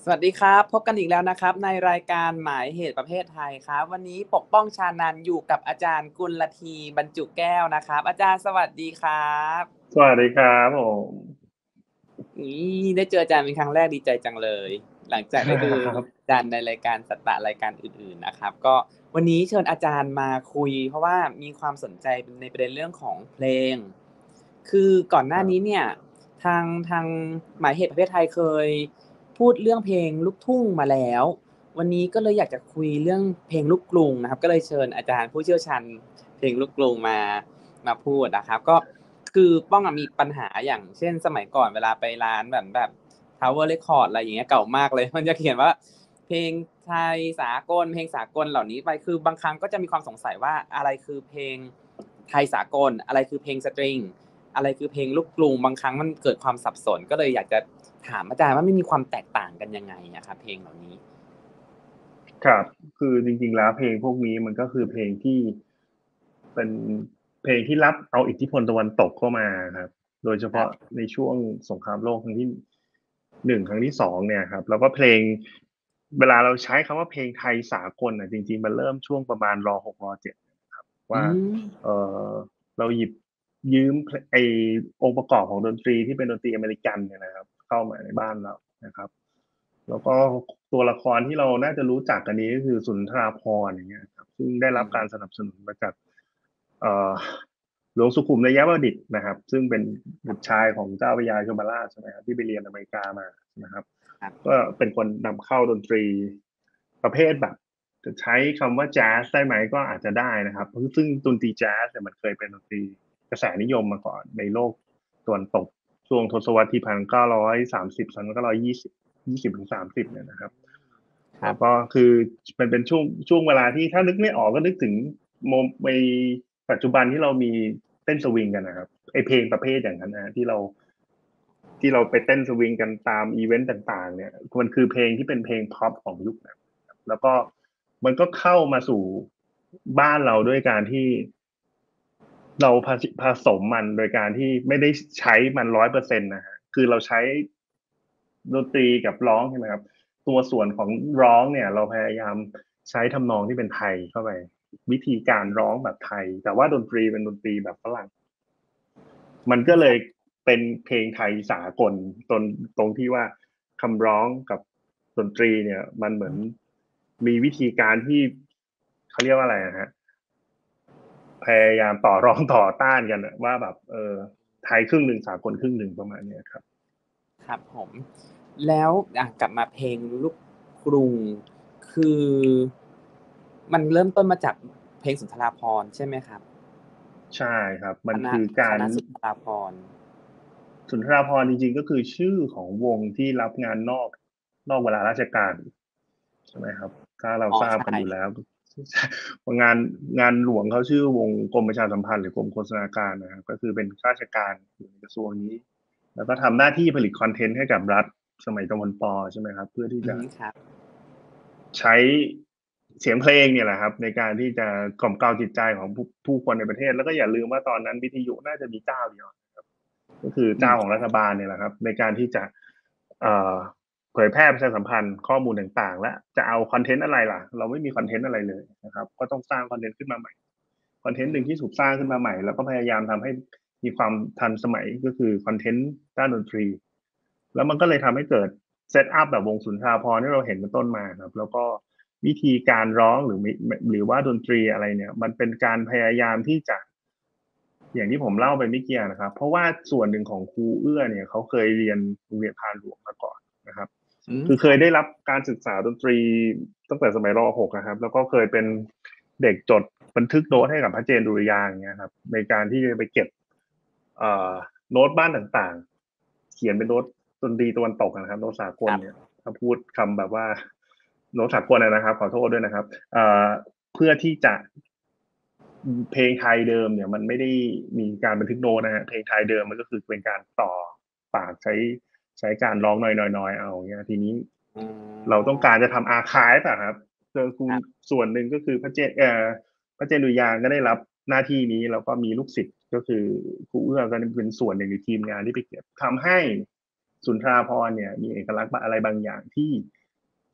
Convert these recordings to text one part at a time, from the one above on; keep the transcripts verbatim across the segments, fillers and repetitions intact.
สวัสดีครับพบกันอีกแล้วนะครับในรายการหมายเหตุประเภทไทยครับวันนี้ปกป้องชานันท์อยู่กับอาจารย์กุลธีบรรจุแก้วนะครับอาจารย์สวัสดีครับสวัสดีครับผมนี่ได้เจออาจารย์เป็นครั้งแรกดีใจจังเลยหลังจากคได้ดูรับอาจารย์ในรายการสัตตะรายการอื่นๆนะครับก็วันนี้เชิญอาจารย์มาคุยเพราะว่ามีความสนใจในประเด็นเรื่องของเพลงคือก่อนหคน้ารับนี้เนี่ยทางทางหมายเหตุประเภทไทยเคยพูดเรื่องเพลงลูกทุ่งมาแล้ววันนี้ก็เลยอยากจะคุยเรื่องเพลงลูกกรุงนะครับก็เลยเชิญอาจารย์ผู้เชี่ยวชาญเพลงลูกกรุงมามาพูดนะครับก็คือป้องอะมีปัญหาอย่างเช่นสมัยก่อนเวลาไปร้านแบบแบบ Tower Record อะไรอย่างเงี้ยเก่ามากเลยมันจะเขียนว่าเพลงไทยสากลเพลงสากลเหล่านี้ไปคือบางครั้งก็จะมีความสงสัยว่าอะไรคือเพลงไทยสากลอะไรคือเพลงสตริงอะไรคือเพลงลูกกรุงบางครั้งมันเกิดความสับสนก็เลยอยากจะถามอาจารย์ว่าไม่มีความแตกต่างกันยังไงอะครับเพลงเหล่านี้ครับคือจริงๆแล้วเพลงพวกนี้มันก็คือเพลงที่เป็นเพลงที่รับเอาอิทธิพลตะวันตกเข้ามาครับโดยเฉครัพาะบในช่วงสงครามโลกครั้งที่หนึ่งครั้งที่สองเนี่ยครับแล้วก็เพลงเวลาเราใช้คำว่าเพลงไทยสากลน่ะจริงๆมันเริ่มช่วงประมาณรหกรเจ็ดครับอืว่ามเอ่อเราหยิบยืมเพลไอ้องค์ประกอบของดนตรีที่เป็นดนตรีอเมริกันเนี่ยนะครับเข้ามาในบ้านเรานะครับ แล้วก็ตัวละครที่เราน่าจะรู้จักกันนี้ก็คือสุนทราภรณ์อย่างเงี้ยครับซึ่งได้อืรับการสมนับสนุนมาจากเอ่อหลวงสุขุมนยบดิษฐ์นะครับซึ่งเป็นบุตรชายของเจ้าพระยาชลราชใช่ไหมครับที่ไปเรียนอเมริกามานะครับครับก็เป็นคนนำเข้าดนตรีประเภทแบบจะใช้คำว่าแจ๊สได้ไหมก็อาจจะได้นะครับซึ่งดนตรีแจ๊สเนี่ยมันเคยเป็นดนตรีกระแสนิยมมาก่อนในโลกตะวันตกช่วงทศวรรษที่พันเก้าร้อยสามสิบพันเก้าร้อยยี่สิบ ยี่สิบถึงสามสิบเนี่ยนะครับครับแล้วก็คือมันเป็นช่วงช่วงเวลาที่ถ้านึกไม่ออกก็นึกถึงโมในปัจจุบันที่เรามีเต้นสวิงกันนะครับไอเพลงประเภทอย่างนั้นนะที่เราที่เราไปเต้นสวิงกันตามอีเวนต์ต่างๆเนี่ยมันคือเพลงที่เป็นเพลงพ็อปของยุคนั้นแล้วก็มันก็เข้ามาสู่บ้านเราด้วยการที่เราผสผสมมันโดยการที่ไม่ได้ใช้มันร้อยเปอร์เซ็นต์นะฮะคือเราใช้ดนตรีกับร้องใช่ไหมครับ ตัวส่วนของร้องเนี่ยเราพยายามใช้ทำนองที่เป็นไทยเข้าไปวิธีการร้องแบบไทยแต่ว่าดนตรีเป็นดนตรีแบบฝรั่งมันก็เลยเป็นเพลงไทยสากลตรงตรงที่ว่าคำร้องกับดนตรีเนี่ยมันเหมือนมีวิธีการที่เขาเรียกว่าอะไรนะฮะพยายามต่อรองต่อต้านกันว่าแบบเออไทยครึ่งหนึ่งสากลครึ่งหนึ่งประมาณนี้ครับครับผมแล้วอ่ะกลับมาเพลงลูกกรุงคือมันเริ่มต้นมาจากเพลงสุนทราภรณ์ใช่ไหมครับใช่ครับมันคณะคือการคณะสุนทราภรณ์สุนทราภรณ์จริงๆก็คือชื่อของวงที่รับงานนอกนอกเวลาราชการใช่ไหมครับถ้าเราอ๋อทราบกันใช่อยู่แล้วงานงานหลวงเขาชื่อวงกรมประชาสัมพันธ์หรือกรมโฆษณาการนะครับก็คือเป็นข้าราชการอยู่ในกระทรวงนี้แล้วก็ทำหน้าที่ผลิตคอนเทนต์ให้กับรัฐสมัยจอมพลปใช่ไหมครับเพื่อที่อืจะมครับใช้เสียงเพลงเนี่ยแหละครับในการที่จะกล่อมเกลาจิตใจของผู้ผู้คนในประเทศแล้วก็อย่าลืมว่าตอนนั้นวิทยุน่าจะมีเจ้าเดียว ก็คืออืมเจ้าของรัฐบาลเนี่ยแหละครับในการที่จะเอ่อเผยแพร่ประชาสัมพันธ์ข้อมูลต่างๆและจะเอาคอนเทนต์อะไรล่ะเราไม่มีคอนเทนต์อะไรเลยนะครับก็ต้องสร้างคอนเทนต์ขึ้นมาใหม่คอนเทนต์หนึ่งที่ถูกสร้างขึ้นมาใหม่แล้วก็พยายามทำให้มีความทันสมัยก็คือคอนเทนต์ด้านดนตรีแล้วมันก็เลยทำให้เกิดเซตอัพแบบวงสุนทราภรณ์ที่เราเห็นเป็นต้นมาครับแล้วก็วิธีการร้องหรือหรือว่าดนตรีอะไรเนี่ยมันเป็นการพยายามที่จะ อย่างที่ผมเล่าไปเมื่อกี้นะครับเพราะว่าส่วนหนึ่งของครูเอื้อเนี่ยเขาเคยเรียนโรงเรียนพานหลวงมาก่อนนะครับอืมคือครับเคยได้รับการศึกษาดนตรีตั้งแต่สมัยร .หก นะครับแล้วก็เคยเป็นเด็กจดบันทึกโน้ตให้กับพระเจนดุริยางค์เงี้ยครับในการที่จะไปเก็บเอ่อโน้ตบ้านต่างๆเขียนเป็นโน้ตดนตรีตะวันตกนะครับโน้ตสากครับลเนี่ยถ้าพูดคำแบบว่าโน้ตสากลนะครับขอโทษด้วยนะครับเอ่อเพื่อที่จะ เพลงไทยเดิมเนี่ยมันไม่ได้มีการบันทึกโน้ตนะฮะเพลงไทยเดิมมันก็คือเป็นการต่อปากใช้ใช้การร้องนอยๆๆเอาเงี้ยทีนี้อ๋เราอต้องการจะทำอาร์ไคฟ์อะครับเจอคุณครับส่วนหนึ่งก็คือพระเจเอ่อพระเจนดุริยางค์ก็ได้รับหน้าที่นี้แล้วก็มีลูกศิษย์ก็คือครูเอื้อก็เป็นส่วนหนึ่งในทีมงานที่ไปเก็บทำให้สุนทราภรณ์เนี่ยมีเอกลักษณ์อะไรบางอย่างที่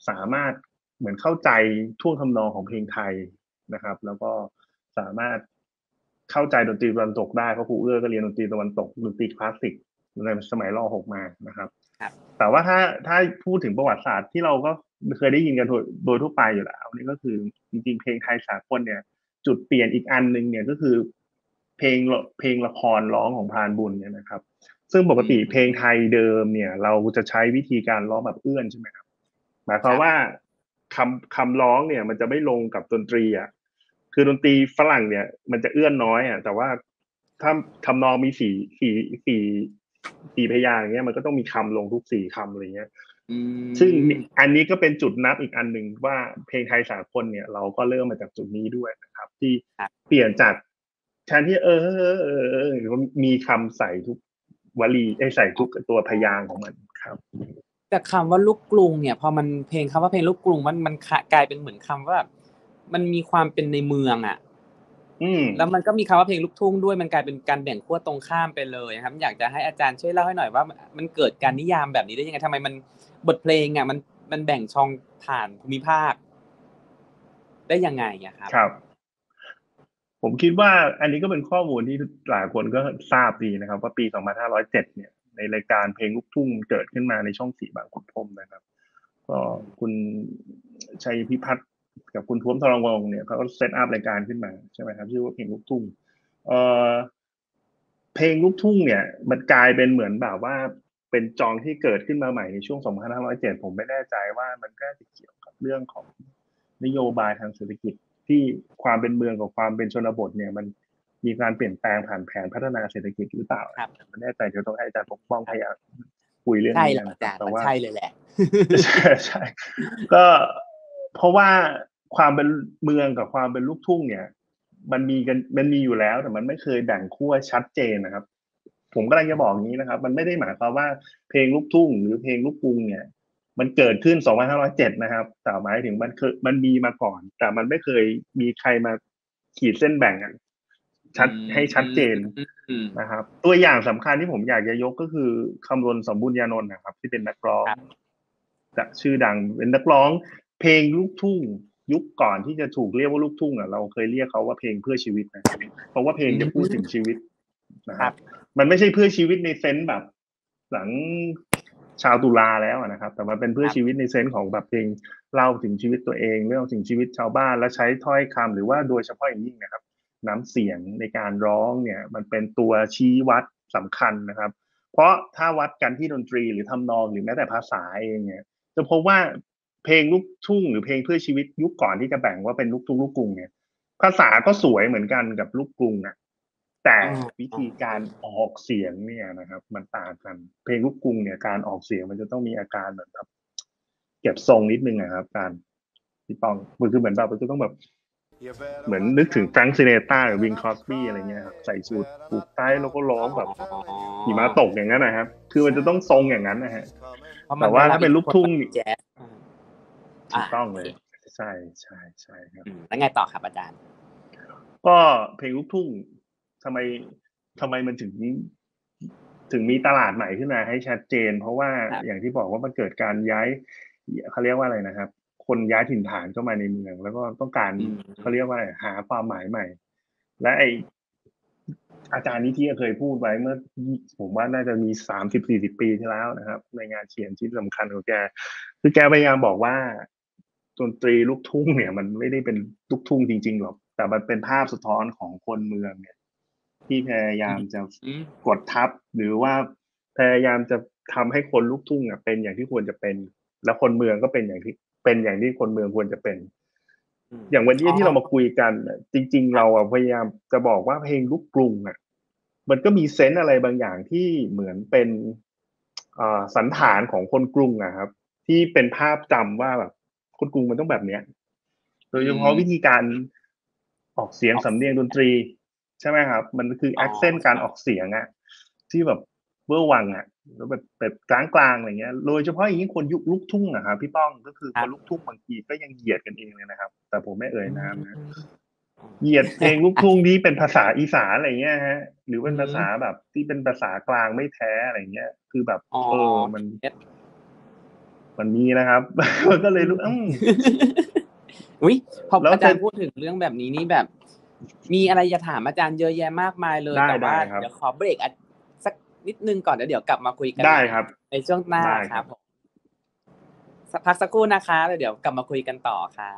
สามารถเหมือนเข้าใจท่วงทำนองของเพลงไทยนะครับแล้วก็สามารถเข้าใจดนตรีตะวันตกได้เพราะครูเอื้อก็เรียนดนตรีตะวันตกดนตรีคลาสสิกในสมัยร.หกมานะครับแต่ว่าถ้าถ้าพูดถึงประวัติศาสตร์ที่เราก็เคยได้ยินกันโดยทั่วไปอยู่แล้วนี่ก็คือจริงๆเพลงไทยสากลเนี่ยจุดเปลี่ยนอีกอันนึงเนี่ยก็คือเพลงเพลงละครร้องของพรานบุญเนี่ยนะครับซึ่งปกติเพลงไทยเดิมเนี่ยเราจะใช้วิธีการร้องแบบเอื้อนใช่ไหมครับหมายความว่าคำคำร้องเนี่ยมันจะไม่ลงกับดนตรีอ่ะคือดนตรีฝรั่งเนี่ยมันจะเอื้อนน้อยอ่ะแต่ว่าถ้าทำนองมีสี่สี่สี่สี่พยางค์เงี้ยมันก็ต้องมีคำลงทุกสี่คำอะไรเงี้ยซึ่งอันนี้ก็เป็นจุดนับอีกอันหนึ่งว่าเพลงไทยสากลเนี่ยเราก็เริ่มมาจากจุดนี้ด้วยนะครับที่เปลี่ยนจากแทนที่เออเออเออเออมีคำใส่ทุกวลีไอ้ใส่ทุกตัวพยางค์ของมันครับแต่คำว่าลูกกรุงเนี่ยพอมันเพลงคำว่าเพลงลูกกรุงมันมันกลายเป็นเหมือนคำว่ามันมีความเป็นในเมืองอ่ะแล้วมันก็มีคำว่าเพลงลูกทุ่งด้วยมันกลายเป็นการแบ่งขั้วตรงข้ามไปเลยครับอยากจะให้อาจารย์ช่วยเล่าให้หน่อยว่ามันเกิดการนิยามแบบนี้ได้ยังไงทำไมมันบทเพลงอ่ะมันมันแบ่งช่องผ่านภูมิภาคได้ยังไงอ่ะครับครับผมคิดว่าอันนี้ก็เป็นข้อมูลที่หลายคนก็ทราบดีนะครับว่าปีสองพันห้าร้อยเจ็ดเนี่ยในรายการเพลงลูกทุ่งเกิดขึ้นมาในช่องสี่บางขุนพรหมนะครับก็คุณชัยพิพัฒน์กับคุณท้วมทรวงศ์เนี่ยเขาก็เซตอัพรายการขึ้นมาใช่ไหมครับชื่อว่าเพลงลูกทุ่งเอ่อเพลงลูกทุ่งเนี่ยมันกลายเป็นเหมือนแบบว่าเป็นจองที่เกิดขึ้นมาใหม่ในช่วงสองพันห้าร้อยเจ็ดผมไม่แน่ใจว่ามันก็จะเกี่ยวกับเรื่องของนโยบายทางเศรษฐกิจที่ความเป็นเมืองกับความเป็นชนบทเนี่ยมันมีการเปลี่ยนแปลงผ่านแผนพัฒนาเศรษฐกิจหรือเปล่าไม่แน่ใจเดี๋ยวต้องให้อาจารย์ปกป้องพยายามคุยเรื่องนี้กันแต่ว่าใช่เลยแหละใช่ใช่ก็เพราะว่าความเป็นเมืองกับความเป็นลูกทุ่งเนี่ยมันมีกันมันมีอยู่แล้วแต่มันไม่เคยแบ่งขั้วชัดเจนนะครับผมกำลังจะบอกนี้นะครับมันไม่ได้หมายความว่าเพลงลูกทุ่งหรือเพลงลูกกรุงเนี่ยมันเกิดขึ้นสองพันห้าร้อยเจ็ดนะครับแต่หมายถึงมันเคยมันมีมาก่อนแต่มันไม่เคยมีใครมาขีดเส้นแบ่งกันชัดให้ชัดเจนนะครับตัวอย่างสำคัญที่ผมอยากจะยกก็คือคำรณสมบูรณ์ญานนท์นะครับที่เป็นนักร้องจะชื่อดังเป็นนักร้องเพลงลูกทุ่งยุคก่อนที่จะถูกเรียกว่าลูกทุ่งอ่ะเราเคยเรียกเขาว่าเพลงเพื่อชีวิตนะเพราะว่าเพลงจะพูดถึงชีวิตนะครับมันไม่ใช่เพื่อชีวิตในเซนส์แบบหลังชาวตุลาแล้วนะครับแต่มันเป็นเพื่อชีวิตในเซนส์ของแบบเพลงเล่าถึงชีวิตตัวเองเรื่องถึงชีวิตชาวบ้านและใช้ถ้อยคำหรือว่าโดยเฉพาะอย่างยิ่งนะครับน้ำเสียงในการร้องเนี่ยมันเป็นตัวชี้วัดสำคัญนะครับเพราะถ้าวัดกันที่ดนตรีหรือทำนองหรือแม้แต่ภาษาเองเนี่ยจะพบว่าเพลงลูกทุ่งหรือเพลงเพื่อชีวิตยุคก่อนที่จะแบ่งว่าเป็นลูกทุ่งลูกกรุงเนี่ยภาษาก็สวยเหมือนกันกับลูกกรุงอ่ะแต่วิธีการออกเสียงเนี่ยนะครับมันต่างกันเพลงลูกกรุงเนี่ยการออกเสียงมันจะต้องมีอาการแบบครับเก็บทรงนิดนึงนะครับการที่ต้องมันคือเหมือนแบบมันจะต้องแบบเหมือนนึกถึงแฟรงค์ซินเนตราหรือวิงคอสบี้อะไรเงี้ยครับใส่สูทผูกไต้แล้วก็ร้องแบบหิมะตกอย่างนั้นนะครับคือมันจะต้องทรงอย่างนั้นนะฮะแต่ว่าถ้าเป็นลูกทุ่งแจ๊สถูกต้องเลยใช่ใช่ใช่ครับแล้วไงต่อครับอาจารย์ก็เพลงลูกทุ่งทำไมทำไมมันถึงถึงมีตลาดใหม่ขึ้นมาให้ชัดเจนเพราะว่าอย่างที่บอกว่ามันเกิดการย้ายเขาเรียกว่าอะไรนะครับคนย้ายถิ่นฐานเข้ามาในเมืองแล้วก็ต้องการเขาเรียกว่าหาความหมายใหม่และไออาจารย์นิธิเคยพูดไว้เมื่อผมว่าน่าจะมีสามสิบสี่สิบปีที่แล้วนะครับในงานเขียนชิ้นสำคัญของแกคือแกพยายามบอกว่าดนตรีลูกทุ่งเนี่ยมันไม่ได้เป็นลูกทุ่งจริงๆหรอกแต่มันเป็นภาพสะท้อนของคนเมืองเนี่ยที่พยายามจะกดทับหรือว่าพยายามจะทำให้คนลูกทุ่งอ่ะเป็นอย่างที่ควรจะเป็นแล้วคนเมืองก็เป็นอย่างที่เป็นอย่างที่คนเมืองควรจะเป็นอย่างวันนี้ที่เรามาคุยกันจริงๆเราพยายามจะบอกว่าเพลงลูกกรุงอ่ะมันก็มีเซนส์อะไรบางอย่างที่เหมือนเป็นสันฐานของคนกรุงอะครับที่เป็นภาพจำว่าแบบคนกรุงมันต้องแบบเนี้ยโดยเฉพาะวิธีการออกเสียงสำเนียงดนตรีใช่ไหมครับมันคือแอคเซนต์การออกเสียงอะที่แบบเวอร์วังอะแล้วแบบแบบกลางๆอะไรเงี้ยโดยเฉพาะอย่างนี้คนยุคลูกทุ่งอะครับพี่ป้องก็คือคนลูกทุ่งบางทีก็ยังเหยียดกันเองเลยนะครับแต่ผมไม่เอ่ยนามนะเหยียดเพลงลูกทุ่งที่เป็นภาษาอีสานอะไรเงี้ยฮะหรือเป็นภาษาแบบที่เป็นภาษากลางไม่แท้อะไรเงี้ยคือแบบเออมันมันมีนะครับ มันก็เลยรู้อืมอุ๊ยพอแล้วอาจารย์จะพูดถึงเรื่องแบบนี้นี่แบบ มีอะไรจะถามอาจารย์เยอะแยะมากมายเลยได้แต่ว่าได้ครับเดี๋ยวขอเบรก อ สักนิดหนึ่งก่อน แล้วเดี๋ยวกลับมาคุยกันได้ใหม่ครับในช่วงหน้าได้คครรัับผม สัก พักสักครู่นะครับ แล้วเดี๋ยวกลับมาคุยกันต่อครับ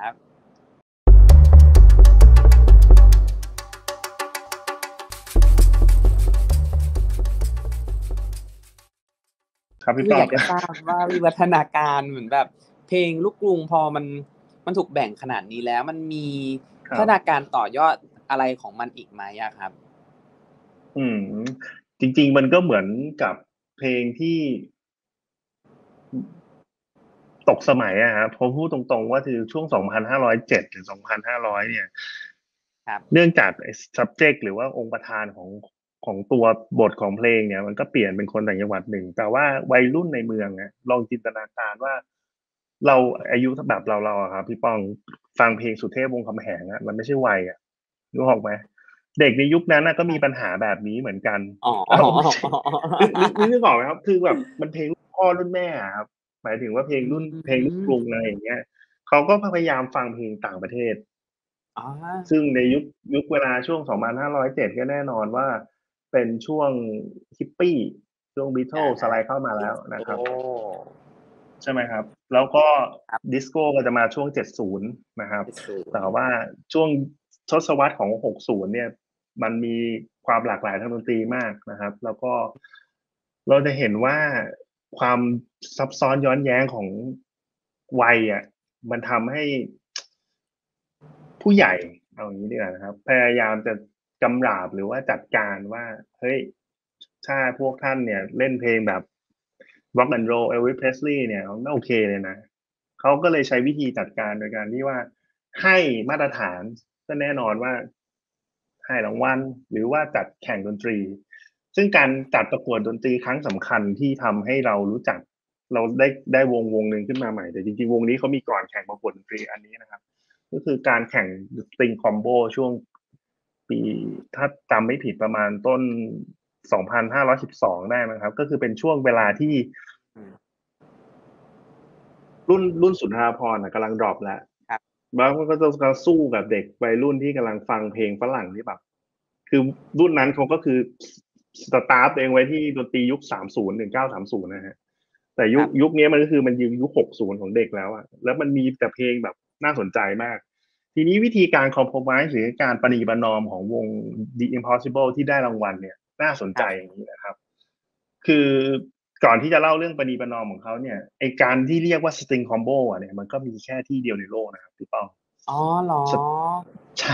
ครับคพี่ืปอ้ออยากจะ ทราบ ว่า วิวัฒนาการเหมือนแบบเพลงลูกกรุงพอมัน มันถูกแบ่งขนาดนี้แล้ว มันมีครพัฒบนาการต่อยอดอะไรของมันอีกไหมอะครับ? อืม จริง ๆ มันก็เหมือนกับเพลงที่ อือ ตกสมัยอะครับ พอพูดตรง ๆ ว่า คือช่วง สองพันห้าร้อยเจ็ด ถึง สองพันห้าร้อย เนี่ยครับเนื่องจากไอ้ ซับเจกต์ หรือว่าองค์ประธานของ ของตัวบทของเพลงเนี่ย มันก็เปลี่ยนเป็นคนต่างจังหวัดหนึ่ง แต่ว่าวัยรุ่นในเมืองอะ ลองจินตนาการว่า เราอายุ ถ แบบเรา ๆ อะครับพี่ป้อง ฟังเพลงสุเทพ วงศ์คำแหงอะ มันไม่ใช่วัยอะ นึกออกไหม? เด็กในยุคนั้นน่ะก็มีปัญหาแบบนี้เหมือนกันอ๋ออ้าว ไม่ใช่ นึก นึก นึกออกไหมครับ? คือแบบมันเพลงรุ่นพ่อรุ่นแม่อะครับ หมายถึงว่าเพลงอืรุ่น เพลงลูกกรุง อะไรมอย่างเงี้ย เขาก็ พ พยายามฟังเพลงต่างประเทศอ๋อซึ่งในยุค ยุคเวลาช่วง สองพันห้าร้อยเจ็ด ก็แน่นอนว่า เป็นช่วงฮิปปี ช่วงอา Beatles อะไรเข้ามาแล้วดิสโกนะครับ ใช่ไหมครับ แล้วก็ครับดิสโกก็จะมาช่วง เจ็ดสิบ นะครับเจ็ดสิบแต่ว่าช่วงทศวรรษของ หกสิบ เนี่ย มันมีความหลากหลายทางดนตรีมากนะครับ แล้วก็เราจะเห็นว่า ความซับซ้อนย้อนแย้งของวัยอะ มันทำให้ ผู้ใหญ่ เอาอย่างงี้ดีกว่านะครับ พยายามจะกำราบ หรือว่าจัดการว่า เฮ้ย ถ้าพวกท่านเนี่ยเล่นเพลงแบบ Rock and Roll Elvis Presley เนี่ย มันไม่โอเคเลยนะ เขาก็เลยใช้วิธีจัดการโดยการที่ว่า ให้มาตรฐาน ก็แน่นอนว่า ให้รางวัล หรือว่าจัดแข่งดนตรี ซึ่งการจัดประกวดดนตรีครั้งสำคัญที่ทำให้เรารู้จัก เราได้ ได้วงวงหนึ่งขึ้นมาใหม่ แต่จริง ๆ วงนี้เขามีก่อนแข่งประกวดดนตรีอันนี้นะครับ ก็คือการแข่ง String Combo ช่วงปี ถ้าจำไม่ผิดประมาณต้น สองพันห้าร้อยสิบสอง ได้มั้งครับ ก็คือเป็นช่วงเวลาที่อืมรุ่น รุ่นสุนทราภรณ์อะกำลังดร็อปแล้วครับแล้วมันก็จะมาสู้กับเด็กวัยรุ่นที่กำลังฟังเพลงฝรั่งที่แบบ คือรุ่นนั้นเขาก็คือ ส สตาร์ตตัวเองไว้ที่ดนตรียุค สามสิบ หนึ่งเก้าสามสิบ นะครับ แต่ยคุรคับยุคนี้มันก็คือมันยืนยุค หกสิบ ของเด็กแล้วอะ แล้วมันมีแต่เพลงแบบน่าสนใจมาก ทีนี้วิธีการ compromise หรือการประนีประนอมของวง The Impossible ที่ได้รางวัลเนี่ย น่าสนครใจับอย่างงี้นะครับ คือก่อนที่จะเล่าเรื่องประนีประนอมของเขาเนี่ย ไอ้การที่เรียกว่า String Combo อะเนี่ย มันก็มีแค่ที่เดียวในโลกนะครับพี่ป้องอ๋อ เหรอ? ส ใช่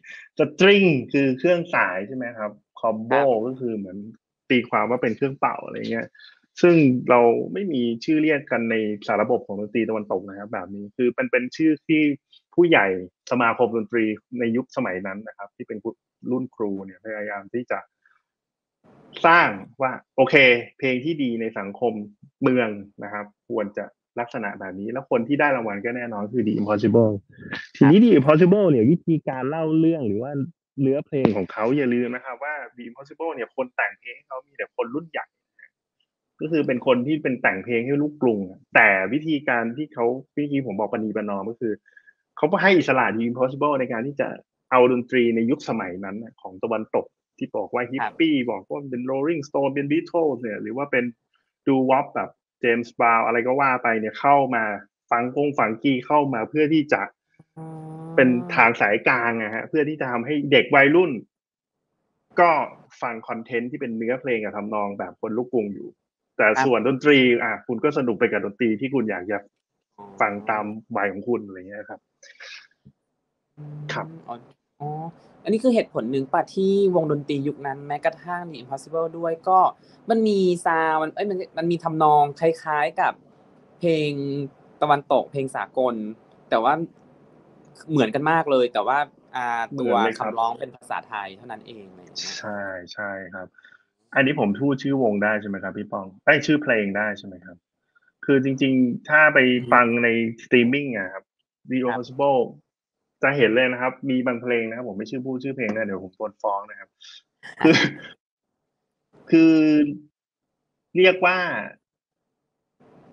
String คือเครื่องสาย ใช่ไหมครับคร Combo ับก็คือเหมือนตีความว่าเป็นเครื่องเป่า อะไรอย่างเงี้ย ซึ่งเราไม่มีชื่อเรียกกันในสาระบบของดนตรีตะวันตกนะครับแบบนี้ คือมันเป็นชื่อที่ผู้ใหญ่สมาคมดนตรีในยุคสมัยนั้นนะครับ ที่เป็น ค รุ่นครูเนี่ยพยายามที่จะ สร้างว่า โอเค เพลงที่ดีในสังคมเมืองนะครับ ควรจะลักษณะแบบนี้ แล้วคนที่ได้รางวัลก็แน่นอนก็คือ The Impossible ทีนครับี้ The Impossible เนี่ย วิธีการเล่าเรื่อง หรือว่าเนื้อเพลงของเขา อย่าลืมนะครับว่า The Impossible เนี่ย คนแต่งเพลงให้เขามีแต่คนรุ่นใหญ่ ก็คือเป็นคนที่เป็นแต่งเพลงให้ลูกกรุง แต่วิธีการที่เขา เมื่อกี้ผมบอกประนีประนอม ก็คือเขาก็ให้อิสระ The Impossible ในการที่จะเอาดนตรีในยุคสมัยนั้นน่ะของตะวันตก ที่บอกว่าฮิครับปปี บอกว่าเป็น Rolling Stones เป็น Beatles เนี่ย หรือว่าเป็น Doo-wop แบบ James Brown อะไรก็ว่าไปเนี่ย เข้ามาฟังกง Funky เข้ามาเพื่อที่จะอ๋เป็นทาองสายกลางอะครับ เพื่อที่จะทำให้เด็กวัยรุ่น ก็ฟังคอนเทนต์ที่เป็นเนื้อเพลงกับทำนองแบบคนลูกกรุงอยู่ แต่ครสั่วนบดนตรี อา คุณก็สนุกไปกับดนตรีที่คุณอยากจะอ๋ฟังตามอวัยของคุณ อะไรอย่างเงี้ยครับอืครับม อ๋อ อ๋อ อันนี้คือเหตุผลหนึ่งเปล่าที่วงดนตรียุคนั้น แม้กระทั่ง The Impossible ด้วย ก็มันมีซาวนด์ เอ๊ย มัน มันมีทำนองคล้าย ๆ กับเพลงตะวันตก เพลงสากล แต่ว่า เหมือนกันมากเลย แต่ว่า อ่าเหมตืัวคอนเลยครับำร้องเป็นภาษาไทยเท่านั้นเอง อะไรอย่างเงี้ยใช่ ใช่ครับ อันนี้ผมพูดชื่อวงได้ใช่ไหมครับพี่ป้อง เอ๊ย ชื่อเพลงได้ใช่ไหมครับ? คือจริง ๆ ถ้าไปอือฮึฟังในสตรีมมิงอะครับ The ครับ Impossible จะเห็นเลยนะครับ มีบางเพลงนะครับ ผมไม่ชื่อ พูดชื่อเพลงได้ เดี๋ยวผมโดนฟ้องนะครับ คือ คือ เรียกว่า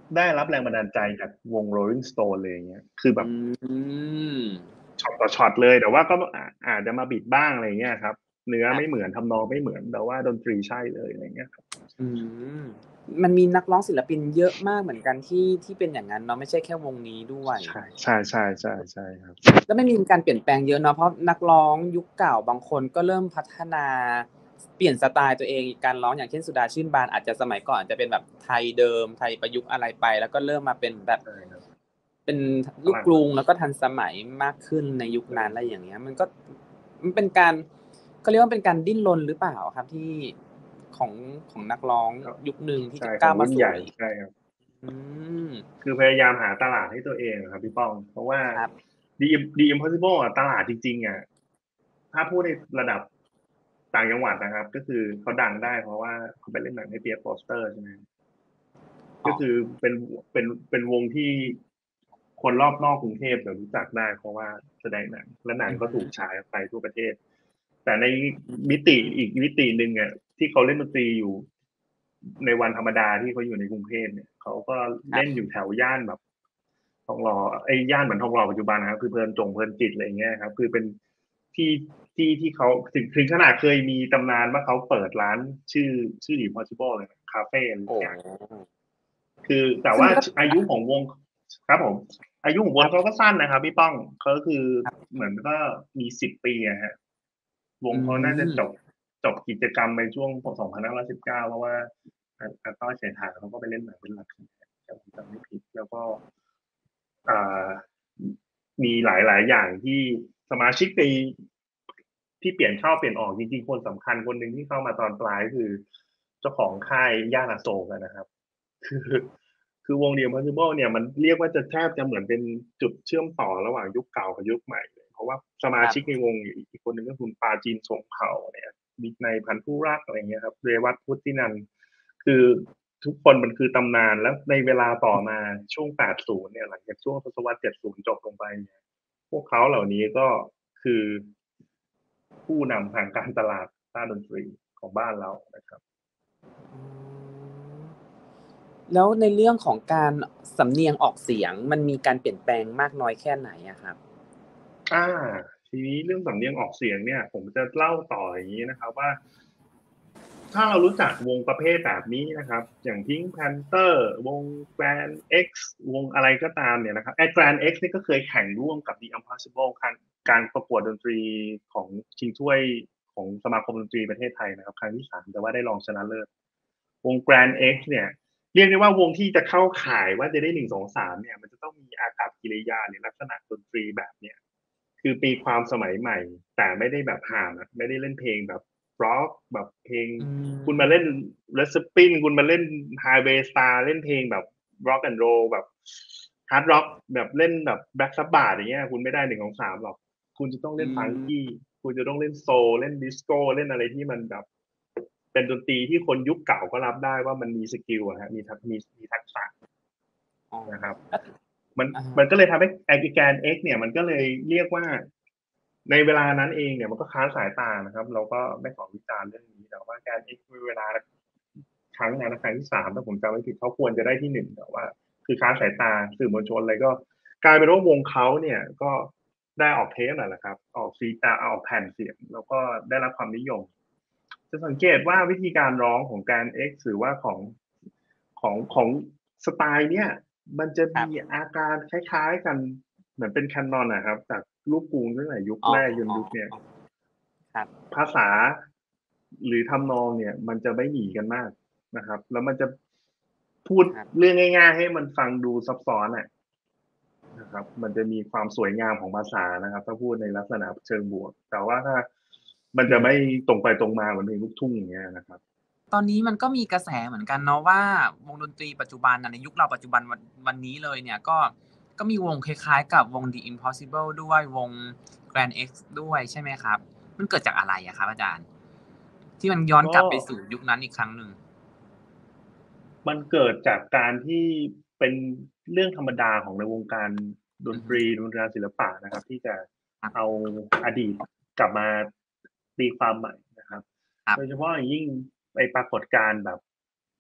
ได้รับแรงบันดาลใจจากวง Rolling Stone เลยอย่างเงี้ยคือแบบอืมช็อตต่อช็อตเลยแต่ว่าก็อาอาจจะมาบิดบ้างอะไรเงี้ยครับเนื้อครับไม่เหมือนทำนองไม่เหมือนแต่ว่าดนตรีใช่เลยอะไรเงี้ยครับอืมมันมีนักร้องศิลปินเยอะมากเหมือนกันที่ที่เป็นอย่างนั้นเนาะไม่ใช่แค่วงนี้ด้วยใช่ใช่ใช่ใช่ใช่ครับแล้วมันมีการเปลี่ยนแปลงเยอะเนาะเพราะนักร้องยุคเก่าบางคนก็เริ่มพัฒนาเปลี่ยนสไตล์ตัวเองการร้องอย่างเช่นสุดาชื่นบานอาจจะสมัยก่อนอาจจะเป็นแบบไทยเดิมไทยประยุกต์อะไรไปแล้วก็เริ่มมาเป็นแบบใช่ครับเป็นฝรั่งลูกกรุงแล้วก็ทันสมัยมากขึ้นในยุคนั้นอะไรอย่างเงี้ยมันก็มันเป็นการเขาเรียกว่าเป็นการดิ้นรนหรือเปล่าครับที่ของของนักร้องครับยุคหนึ่งที่ใช่จะก้าวของรุ่นใหญ่มาสู่ในใช่ครับอืมคือพยายามหาตลาดให้ตัวเองอะครับพี่ป้องเพราะว่าครับ The The Impossible อะตลาดจริงๆอะถ้าพูดในระดับต่างจังหวัดนะครับก็คือเขาดังได้เพราะว่าเขาไปเล่นหนังให้เปียร์โปสเตอร์ใช่ไหมอ๋อก็คือเป็นเป็นเป็นวงที่คนรอบนอกกรุงเทพจะรู้จักได้เพราะว่าแสดงหนังและหนังอือฮึก็ถูกฉายไปทั่วประเทศแต่ในมิติอีกมิติหนึ่งอ่ะที่เขาเล่นดนตรีอยู่ในวันธรรมดาที่เขาอยู่ในกรุงเทพเนี่ยเขาก็เล่นอยู่แถวย่านแบบทองหล่อไอ้ย่านเหมือนทองหล่อปัจจุบันนะครับคือเพลินจงเพลินจิตอะไรเงี้ยครับคือเป็นที่ที่ที่เขาถึงถึงขนาดเคยมีตำนานว่าเขาเปิดร้านชื่อชื่อ Impossible เลยคาเฟ่อะไรโอ้อย่าง คือแต่ว่าซึ่งมันก็อายุของวงครับผมอายุของวครับงเขาก็สั้นนะครับพี่ป้องเขาคือครับเหมือนก็มีสิบปีอะฮะวงอืเขาน่าจะจบมจบกิจกรรมในช่วงสองพันห้าร้อยสิบเก้าเพราะว่าอาอาต้อยเศรษฐาเขาก็ไปเล่นหนังเป็นหลักถ้าผมจำไม่ผิดแล้วก็อ่ามีหลายๆอย่างที่สมาชิกในที่เปลี่ยนเข้าเปลี่ยนออกจริงๆคนสำคัญคนหนึ่งที่เข้ามาตอนปลายคือเจ้าของค่ายย่านอโศกอะนะครับ คือคือวง The Impossible เนี่ยมันเรียกว่าจะแทบจะเหมือนเป็นจุดเชื่อมต่อระหว่างยุคเก่ากับยุคใหม่เลยเพราะว่าสมาชิกในครับวงอีกคนหนึ่งก็คุณปาจีนสงเขาเนี่ยมิตรในพันธุ์ผู้รักอะไรเงี้ยครับเรวัตพุทธินันท์คือทุกคนมันคือตำนานแล้วในเวลาต่อมาช่วง แปดสิบ เนี่ยหลังจากช่วงทศวรรษ เจ็ดสิบ จบลงไปเนี่ยพวกเขาเหล่านี้ก็คือผู้นำทางการตลาดด้านดนตรีของบ้านเรานะครับอืมแล้วในเรื่องของการสำเนียงออกเสียงมันมีการเปลี่ยนแปลงมากน้อยแค่ไหนอะครับอ่าทีนี้เรื่องสำเนียงออกเสียงเนี่ยผมจะเล่าต่ออย่างนี้นะครับว่าถ้าเรารู้จักวงประเภทแบบนี้นะครับอย่าง Pink Panther วง Grand X วงอะไรก็ตามเนี่ยนะครับไอ้ Grand X นี่ก็เคยแข่งร่วมกับ The Impossible ครั้งการประกวดดนตรีของชิงถ้วยของสมาคมดนตรีประเทศไทยนะครับครั้งที่สามแต่ว่าได้รองชนะเลิศวง Grand X เนี่ยเรียกได้ว่าวงที่จะเข้าข่ายว่าจะได้หนึ่งสองสามเนี่ยมันจะต้องมีอากัปกิริยาหรือลักษณะดนตรีแบบเนี้ย คือปีความสมัยใหม่แต่ไม่ได้แบบห่ามอะไม่ได้เล่นเพลงแบบร็อกแบบเพลงอืคุณมาเล่นม Led Zeppelin คุณมาเล่น Highway Star เล่นเพลงแบบ Rock and Roll แบบ Hard Rock แบบเล่นแบบ Black Sabbath อย่างเงี้ยคุณไม่ได้หนึ่งของสามหรอกคุณจะต้องอืเล่นฟังกี้มคุณจะต้องเล่นโซลเล่นดิสโก้เล่นอะไรที่มันแบบเป็นดนตรีที่คนยุคเก่าก็รับได้ว่ามันมีสกิลอะฮะมีทักมีมีทักษะอ๋อนะครับแล้วมันอะฮะมันก็เลยทำให้ไอแกน X เนี่ยมันก็เลยเรียกว่าในเวลานั้นเองเนี่ยมันก็ค้านสายตานะครับเราก็ไม่ขอวิจารณ์เรื่องนี้แต่ว่าแกน X เวลาครั้งนั้นครั้งที่สามถ้าผมจำไม่ผิดเขาควรจะได้ที่หนึ่งแต่ว่าคือค้านสายตาสื่อมวลชนอะไรก็กลายเป็นว่าวงเขาเนี่ยก็ได้ออกเทปนั่นแหละครับออกซีตาออกแผ่นเสียงแล้วก็ได้รับความนิยมจะสังเกตว่าวิธีการร้องของแกน X หรือว่าของของของสไตล์เนี่ย มันจะมีครับอาการคล้ายๆกันเหมือนเป็นแคนนอนนะครับจากลูกกรุงตั้งแต่ยุคอ๋อแรกจนยุคเนี่ยครับภาษาหรือทำนองเนี่ยมันจะไม่หนีกันมากนะครับแล้วมันจะพูดครับเรื่องง่ายๆให้มันฟังดูซับซ้อนอะนะครับมันจะมีความสวยงามของภาษานะครับถ้าพูดในลักษณะเชิงบวกแต่ว่าถ้ามันจะไม่อืมตรงไปตรงมาเหมือนเพลงลูกทุ่งอย่างเงี้ยนะครับตอนนี้มันก็มีกระแสเหมือนกันเนาะว่าวงดนตรีปัจจุบันน่ะในยุคเราปัจจุบันวันวันนี้เลยเนี่ยก็ก็มีวงคล้ายๆกับวง The Impossible ด้วยวง Grand X ด้วยใช่ไหมครับมันเกิดจากอะไรอะครับอาจารย์ที่มันย้อนกก็ลับไปสู่ยุคนั้นอีกครั้งหนึ่งมันเกิดจากการที่เป็นเรื่องธรรมดาของในวงการดนอือฮึตรีวงการศิลปะนะครับที่จะเอาครับอดีตกลับมาตีความใหม่นะครับครับโดยเฉพาะอย่างยิ่งไอปรากฏการณ์แบบ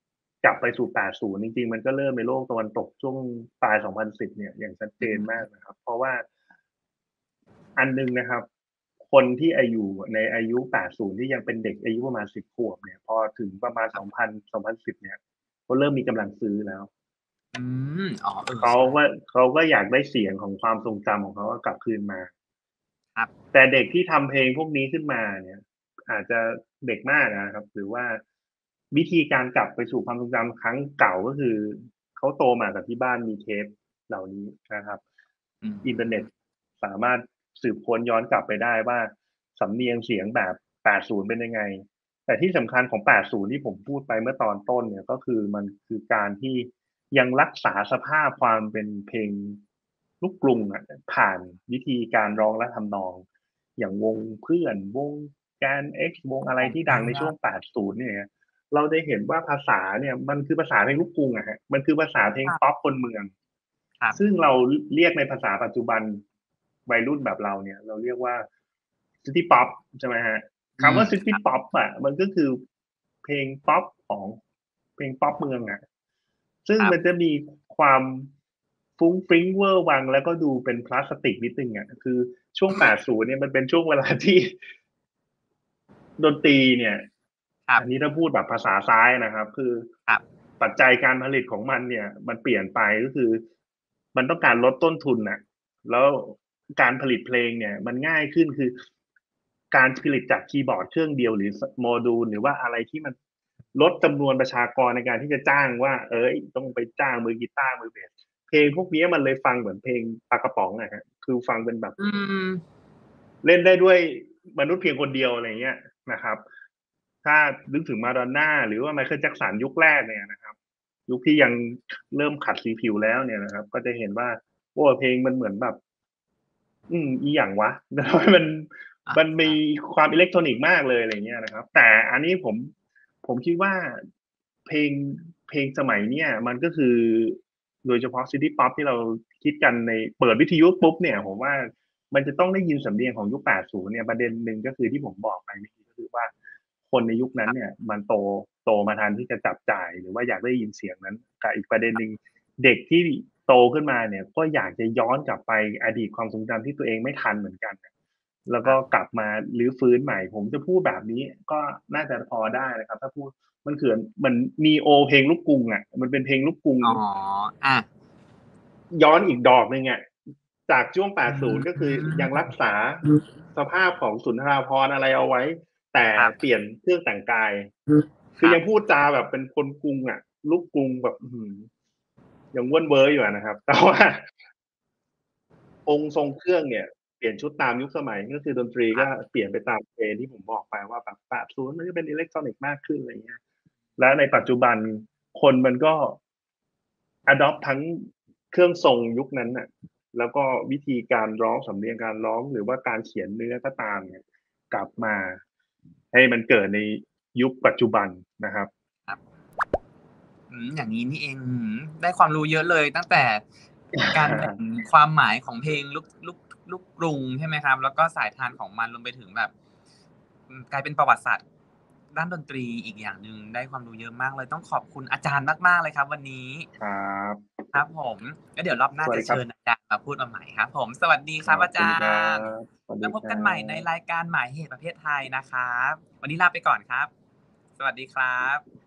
กลับไปสู่แปดสิบจริงๆมันก็เริ่มในโลกตะวันตกช่วงปลายสองพันสิบเนี่ยอย่างชัดเจนมากนะครับเพราะว่าอันนึงนะครับคนที่อายุในอายุแปดสิบที่ยังเป็นเด็กอายุประมาณสิบขวบเนี่ยพอถึงประมาณสองพัน สองพันสิบเนี่ยเขาเริ่มมีกำลังซื้อแล้วอืมอ๋อเออเขาใช่ก็เขาก็อยากได้เสียงของความทรงจำของเขากลับคืนมาครับแต่เด็กที่ทำเพลงพวกนี้ขึ้นมาเนี่ยอาจจะเด็กมากนะครับหรือว่าวิธีการกลับไปสู่ความทรงจำครั้งเก่าก็คือเขาโตมากับที่บ้านมีเทปเหล่านี้นะครับอือินเทอร์เน็ตมสามารถสืบค้นย้อนกลับไปได้ว่าสำเนียงเสียงแบบแปดสิบเป็นยังไงแต่ที่สำคัญของแปดสิบที่ผมพูดไปเมื่อตอนต้นเนี่ยก็คือมันคือการที่ยังรักษาสภาพความเป็นเพลงลูกกรุงอะผ่านวิธีการร้องและทำนองอย่างวงเพื่อนวงแกน X วงอะไรที่ดังในช่วงแปดสิบเนี่ยเราได้เห็นว่าภาษาเนี่ยมันคือภาษาเพลงลูกกรุงอะฮะมันคือภาษาเพลงป๊อปคนเมืองครับซึ่งเราเรียกในภาษาปัจจุบันวัยรุ่นแบบเราเนี่ยเราเรียกว่าซิตี้ป๊อปใช่ไหมฮะอืมคำว่าซิครับตี้ป๊อปอ่ะมันก็คือเพลงป๊อปของเพลงป๊อปเมืองอ่ะซึ่งครับมันจะมีความฟุ้งฟริ้งเวอร์วังแล้วก็ดูเป็นพลาสติกนิดนึงอ่ะคือช่วงแปดสิบเนี่ยมันเป็นช่วงเวลาที่ดนตรีเนี่ยครับอันนี้ถ้าพูดแบบภาษาซ้ายนะครับคือครับปัจจัยการผลิตของมันเนี่ยมันเปลี่ยนไปก็คือมันต้องการลดต้นทุนน่ะแล้วการผลิตเพลงเนี่ยมันง่ายขึ้นคือการผลิตจากคีย์บอร์ดเครื่องเดียวหรือโมดูลหรือว่าอะไรที่มันลดจำนวนประชากรในการที่จะจ้างว่าเอ้ยต้องไปจ้างมือกีตาร์มือเบสเพลงพวกนี้มันเลยฟังเหมือนเพลงปากระป๋องอะฮะคือฟังเป็นแบบอืมเล่นได้ด้วยมนุษย์เพียงคนเดียวอะไรเงี้ยนะครับถ้านึกถึงมาดอนน่าหรือว่าไมเคิลแจ็คสันยุคแรกเนี่ยนะครับยุคที่ยังเริ่มขัดสีผิวแล้วเนี่ยนะครับก็จะเห็นว่าโอ้เพลงมันเหมือนแบบอืมอีหยังวะมันอามันมีใช่ความอิเล็กทรอนิกส์มากเลยอะไรเงี้ยนะครับแต่อันนี้ผมผมคิดว่าเพลงเพลงสมัยเนี้ยมันก็คือโดยเฉพาะซิตี้ป๊อปที่เราคิดกันในเปิดวิทยุปุ๊บเนี่ยผมว่า มันจะต้องได้ยินสำเนียงของยุคแปดสิบเนี่ยประเด็นหนึ่งก็คือที่ผมบอกไปเมื่อกี้ก็คือว่าคนในยุคนั้นเนี่ยมันโตโตมาทันที่จะจับจ่ายหรือว่าอยากได้ยินเสียงนั้นกับอีกประเด็นหนึ่งเด็กที่โตขึ้นมาเนี่ยก็อยากจะย้อนกลับไปอดีตความทรงจำที่ตัวเองไม่ทันเหมือนกันแล้วก็ครับกลับมารื้อฟื้นใหม่ผมจะพูดแบบนี้ก็น่าจะพอได้นะครับถ้าพูดมันเขือนเหมือน Neo เพลงลูกกรุงอ่ะมันเป็นเพลงลูกกรุงอ๋ออาย้อนอีกดอกหนึ่งอ่ะจากช่วงอืแปดสิบก็คือยังรักมษาสภาพของสุนทราภรณ์อะไรเอาไว้แต่ครับเปลี่ยนเครื่องแต่งกายคือครับยังพูดจาแบบเป็นคนกรุงอ่ะลูกกรุงแบบอื้อฮือยังเว่นเว้ออยู่อะนะครับแต่ว่าองค์ทรงเครื่องเนี่ยเปลี่ยนชุดตามยุคสมัยก็คือดนตรีก็ครับเปลี่ยนไปตาม trend ที่ผมบอกไปว่าแบบแปดสิบมันก็เป็นอิเล็กทรอนิกส์มากขึ้นอะไรเงี้ยและในปัจจุบันคนมันก็ adopt ทั้งเครื่องทรงยุคนั้นน่ะแล้วก็วิธีการร้องสำเนียงการร้องหรือว่าการเขียนเนื้อก็ตามเนี่ยกลับมาให้มันเกิดในยุคปัจจุบันนะครับครับอืมอย่างงี้นี่เองอื้อฮือได้ความรู้เยอะเลยตั้งแต่การแบ่งความหมายของเพลงลูกลูกลูกกรุงใช่ไหมครับแล้วก็สายทานของมันรวมไปถึงแบบอืมกลายเป็นประวัติศาสตร์ด้านดนตรีอีกอย่างหนึ่งได้ความรู้เยอะมากเลยต้องขอบคุณอาจารย์มากๆเลยครับวันนี้ครับครับผมแล้วเดี๋ยวรอบหน้าจะสวัสดีครับเชิญอาจารย์มาพูดมาใหม่ครับผมสวัสดีครับอาจาขอบคุณครัรย์บสวัสแล้วพบดีครักันใหม่ในบรายการหมายเหตุประเภทไทยนะครับวันนี้ลาไปก่อนครับสวัสดีครับ